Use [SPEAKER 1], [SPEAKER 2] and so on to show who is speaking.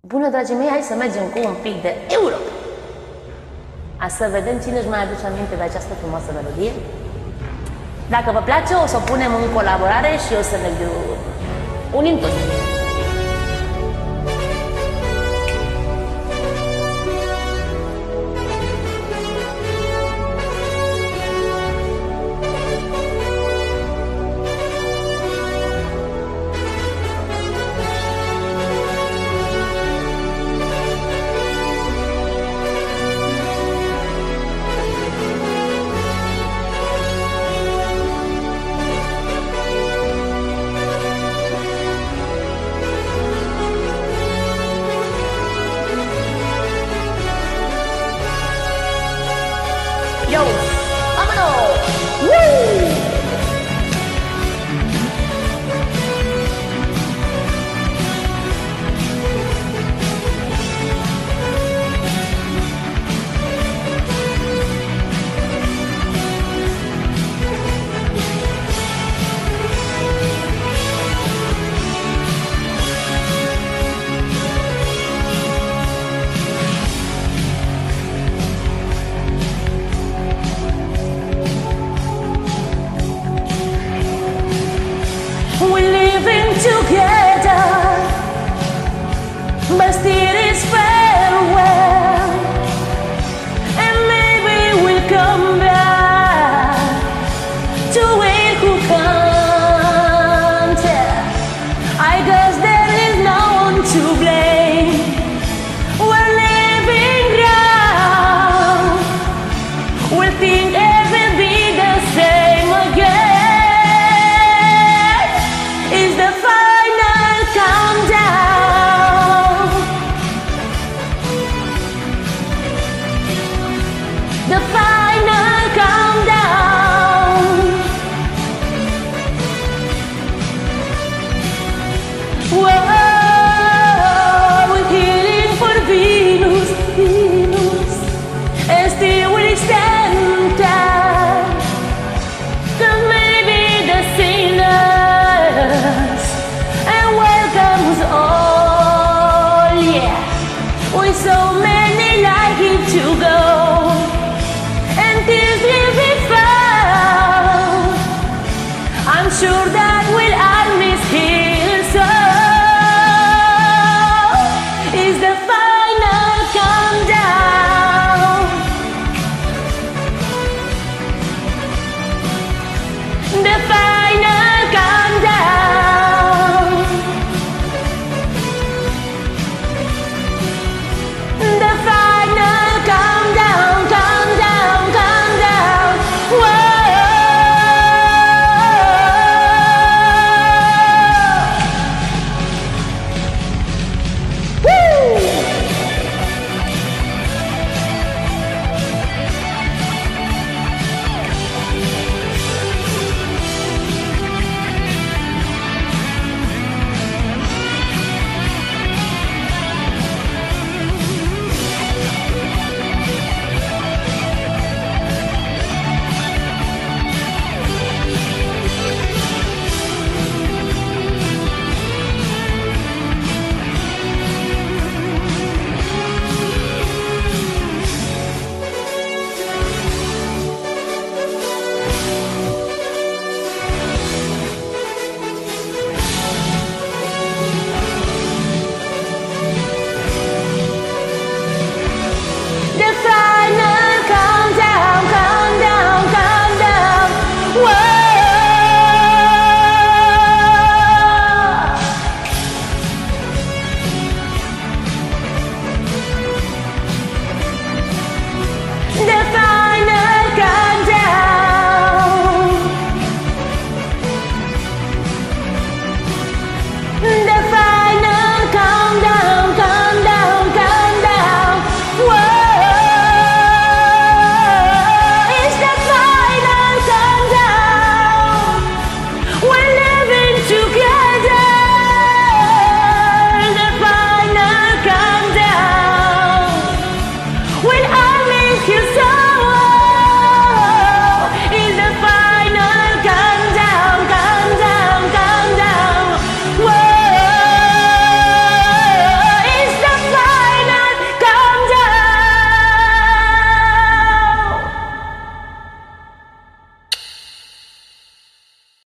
[SPEAKER 1] Bună, dragii mei, hai să mergem cu un pic de Europa. Să vedem cine își mai aduce aminte de această frumoasă melodie. Dacă vă place, o să o punem în colaborare și o să ne unim toți. Yo, vámonos. ¡Woo! We're living together, but still it's farewell, and maybe we'll come back to it who can't. I guess there is no one to blame. We're living ground. We'll think everything be the same again. The final countdown. Whoa, we're heading for Venus, Venus, and still we stand tight. 'Cause maybe the sinners and welcomes all, yeah. With so many like it to go.